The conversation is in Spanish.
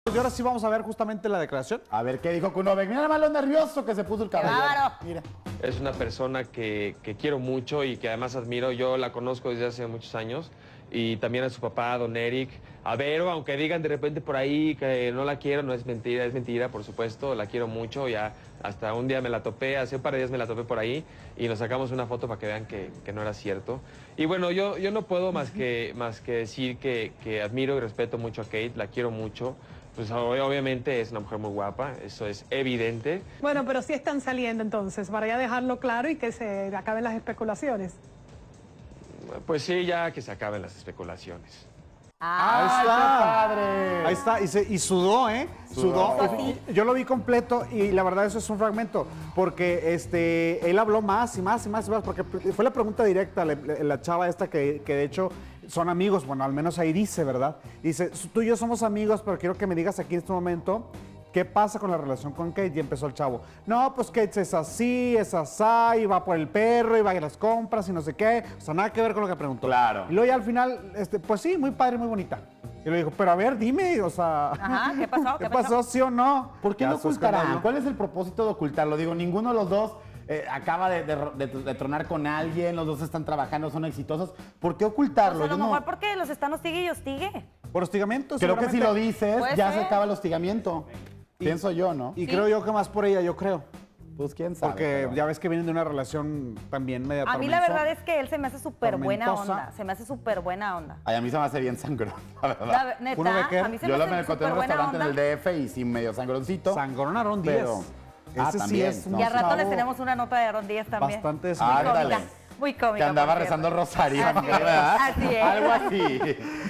Y ahora sí vamos a ver justamente la declaración. A ver qué dijo Kunovic. Mira nada más lo nervioso que se puso el caballero. ¡Claro! Mira. Es una persona que quiero mucho y que además admiro. Yo la conozco desde hace muchos años. Y también a su papá, don Eric. A Vero, aunque digan de repente por ahí que no la quiero, no es mentira, por supuesto. La quiero mucho. Ya hasta un día me la topé, hace un par de días me la topé por ahí. Y nos sacamos una foto para que vean que no era cierto. Y bueno, yo no puedo más que decir que admiro y respeto mucho a Kate. La quiero mucho. Pues obviamente es una mujer muy guapa, eso es evidente. Bueno, pero sí están saliendo entonces, para ya dejarlo claro y que se acaben las especulaciones. Pues sí, ya que se acaben las especulaciones. Ahí ¡Ay, está. qué padre! Ahí está. Y sudó, ¿eh? Sudó. Sí. Yo lo vi completo y la verdad eso es un fragmento. Porque él habló más y más. Porque fue la pregunta directa, la chava esta que de hecho son amigos. Bueno, al menos ahí dice, ¿verdad? Dice, tú y yo somos amigos, pero quiero que me digas aquí en este momento qué pasa con la relación con Kate. Y empezó el chavo. No, pues Kate es así, es asá, y va por el perro, y va a las compras y no sé qué. O sea, nada que ver con lo que preguntó. Claro. Y luego ya al final, pues sí, muy padre, muy bonita. Y le dijo, pero a ver, dime, o sea... Ajá, ¿qué pasó? ¿Qué pasó, sí o no? ¿Por qué Ya lo su ocultarán? escándalo. ¿Cuál es el propósito de ocultarlo? Digo, ninguno de los dos acaba de tronar con alguien, los dos están trabajando, son exitosos. ¿Por qué ocultarlo? Pues a lo Yo no- mejor porque los están hostigue y hostigue. Por hostigamiento, Creo que si lo dices, Puede ya se ser. acaba el hostigamiento. Pienso yo, ¿no? Y Sí. creo yo que más por ella, yo creo. Pues quién sabe. Porque pero- ya ves que vienen de una relación también media A mí la verdad es que él se me hace súper buena tormentosa. onda. Se me hace súper buena onda. Ay, a mí se me hace bien sangrón, la verdad. Neta, Uno ve que a mí se Yo me lo hace me encontré en súper un buena restaurante onda. en el DF y sí medio sangroncito. Sangrón Aarón Díaz. Pero- Ese sí también, es no, un Y al rato chavo les tenemos una nota de Aaron Díaz también. bastante Muy Ah, cómica. ándale. Muy cómica. Que andaba por cierto. rezando el rosario, Así es, ¿verdad? así es. Algo así.